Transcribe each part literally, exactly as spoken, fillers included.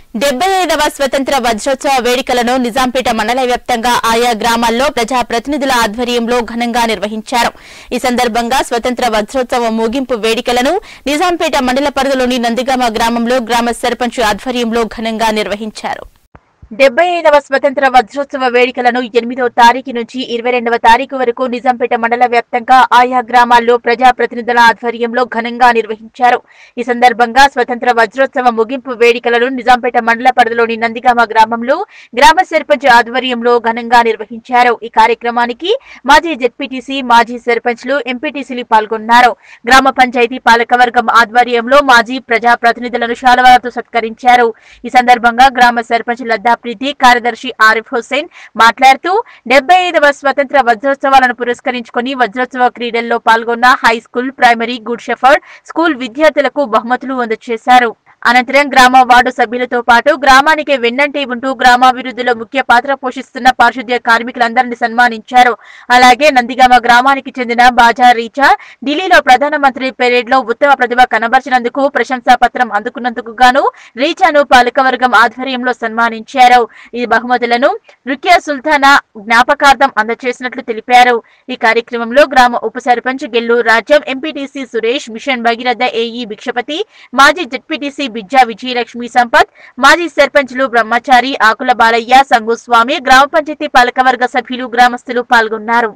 డెబ్బై ఐదవ స్వతంత్ర వజ్రోత్సవ వేడుకలను నిజాంపేట మండల వ్యాప్తంగా ఆయా గ్రామాల్లో ప్రజా ప్రతినిధుల ఆధ్వర్యంలో ఘనంగా నిర్వహించారు. ఈ సందర్భంగా స్వతంత్ర వజ్రోత్సవ ముగింపు వేడుకలను నిజాంపేట మండల పరిధిలోని నందిగామ గ్రామంలో గ్రామ సర్పంచ్ ఆధ్వర్యంలో ఘనంగా నిర్వహించారు. డెబ్బై ఐదవ స్వతంత్ర వజ్రోత్సవ వేడుకలను ఎనిమిదవ తారీఖు నుంచి ఇరవై రెండవ తారీఖు వరకు నిజాంపేట మండల వ్యాప్తంగా ఆయా గ్రామాల్లో ప్రజా ప్రతినిధుల ఆధ్వర్యంలో ఘనంగా నిర్వహించారు. ఈ సందర్భంగా స్వతంత్ర వజ్రోత్సవ ముగింపు వేడుకలను నిజాంపేట మండల పరిధిలోని నందిగామ గ్రామంలో గ్రామ సర్పంచ్ ఆధ్వర్యంలో ఘనంగా నిర్వహించారు. ఈ కార్యక్రమానికి మాజీ జెడ్పీటీసీ, మాజీ సర్పంచ్లు, ఎంపీటీసీలు పాల్గొన్నారు. గ్రామ పంచాయతీ పాలకవర్గం ఆధ్వర్యంలో మాజీ ప్రజా ప్రతినిధులను శాలువాలతో సత్కరించారు. ఈ సందర్భంగా గ్రామ సర్పంచ్ లద్దా ప్రీతి, కార్యదర్శి ఆరిఫ్ హుస్సేన్ మాట్లాడుతూ డెబ్బై ఐదవ స్వతంత్ర వజ్రోత్సవాలను పురస్కరించుకుని వజ్రోత్సవ క్రీడల్లో పాల్గొన్న high school, primary, Good Shepherd School విద్యార్థులకు బహుమతులు అందజేశారు. అనంతరం గ్రామ వార్డు సభ్యులతో పాటు గ్రామానికి వెన్నంటి ఉంటూ గ్రామాభివృద్ధిలో ముఖ్య పాత్ర పోషిస్తున్న పారిశుద్ధ్య కార్మికులందరినీ సన్మానించారు. అలాగే నందిగామ గ్రామానికి చెందిన బాజా రీచా ఢిల్లీలో ప్రధానమంత్రి పెరేడ్ లో ఉత్తమ ప్రతిభ కనబర్చినందుకు ప్రశంసా పత్రం అందుకున్నందుకు గాను రీచాను పాలకవర్గం ఆధ్వర్యంలో సన్మానించారు. ఈ బహుమతులను రుక్యా సుల్తానా జ్ఞాపకార్థం అందజేసినట్లు తెలిపారు. ఈ కార్యక్రమంలో గ్రామ ఉప sarpanch Gellu Rajyam, MPTC Suresh, Mission Bhagiratha AE Bhikshapathi, మాజీ జెడ్పీటీసీ బిజ్జా విజయలక్ష్మి సంపత్, మాజీ సర్పంచ్లు బ్రహ్మచారి, ఆకుల బాలయ్య, సంగుస్వామి, గ్రామ పంచాయతీ పాలకవర్గ సభ్యులు, గ్రామస్తులు పాల్గొన్నారు.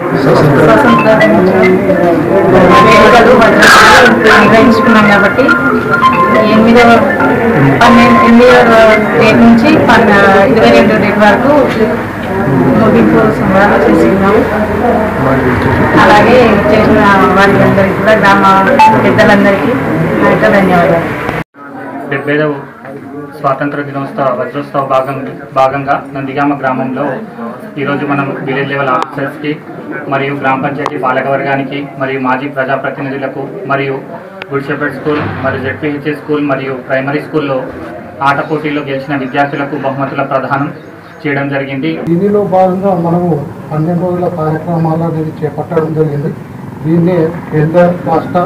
నిర్వహించుకున్నాం కాబట్టి ఎనిమిదవ ఎనిమిదవ డేట్ నుంచి ఇరవై రెండవ డేట్ వరకు ముగింపు సంబరాలు చేసుకున్నాము. అలాగే చేసిన వారికి కూడా గ్రామ పెద్దలందరికీ నా యొక్క ధన్యవాదాలు. డెబ్బైదవ స్వాతంత్ర దినోత్సవ వజ్రోత్సవ భాగం భాగంగా నందిగామ గ్రామంలో ఈరోజు మనం విలేజ్ లెవెల్ ఆఫీసర్స్కి మరియు గ్రామ పంచాయతీ పాలకవర్గానికి మరియు మాజీ ప్రజాప్రతినిధులకు మరియు గుడ్ షెఫర్డ్ స్కూల్ మరియు జెడ్పీహెచ్ఏ స్కూల్ మరియు ప్రైమరీ స్కూల్లో ఆట పోటీల్లో గెలిచిన విద్యార్థులకు బహుమతుల ప్రదానం చేయడం జరిగింది. దీనిలో భాగంగా మనము పన్నెండు రోజుల కార్యక్రమాలు అనేది చేపట్టడం జరిగింది. దీన్ని కేంద్ర రాష్ట్ర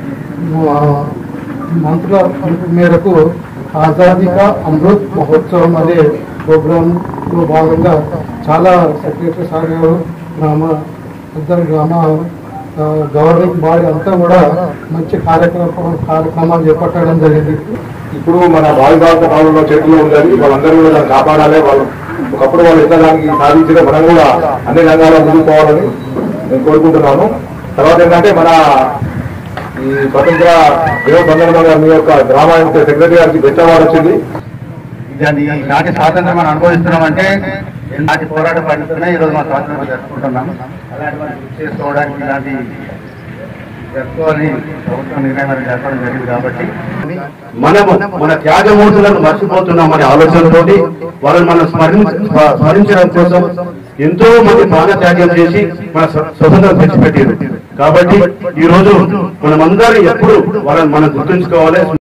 మంత్రుల మేరకు ఆజాదీ కా అమృత్ మహోత్సవం అనే ప్రోగ్రాంలో భాగంగా చాలా సెక్రటరీ సార్ గారు, గ్రామ ఇద్దరు గ్రామ గవర్నింగ్ బాడీ అంతా కూడా మంచి కార్యక్రమం కార్యక్రమాలు చేపట్టడం జరిగింది. ఇప్పుడు మన భావి భారత కాలంలో చేతిలో ఉండాలి, వాళ్ళందరూ కూడా దాన్ని కాపాడాలి. వాళ్ళు ఒకప్పుడు వాళ్ళు ఎంత దానికి సాధించిన మనం కూడా అన్ని రంగాల్లో ముందుకోవాలని నేను కోరుకుంటున్నాను. తర్వాత ఏంటంటే మన ఈ స్వతంత్ర దినోత్సవ సందర్భంగా మీ యొక్క గ్రామానికి సెక్రటరీ గారికి బెస్ట్ అవార్డు వచ్చింది. నాటి స్వాతంత్రం మనం అనుభవిస్తున్నామంటే నాటి పోరాట పండితున్నా ఈరోజు మా స్వాతంత్రం జరుపుకుంటున్నాము. అలాంటి మనం చేసుకోవడానికి ఇలాంటి జరుపుకోవాలని ప్రభుత్వం నిర్ణయం జరపడం జరిగింది. కాబట్టి మనము మన త్యాగమూర్తులను మర్చిపోతున్నామనే ఆలోచనతోటి వాళ్ళని మనం స్మరించడం కోసం ఎంతో మంది ప్రాణత్యాగం చేసి మన స్వతంత్రం తెచ్చిపెట్టారు. కాబట్టి ఈ రోజు మనమందరం ఎప్పుడు వాళ్ళని మనం గుర్తుంచుకోవాలి.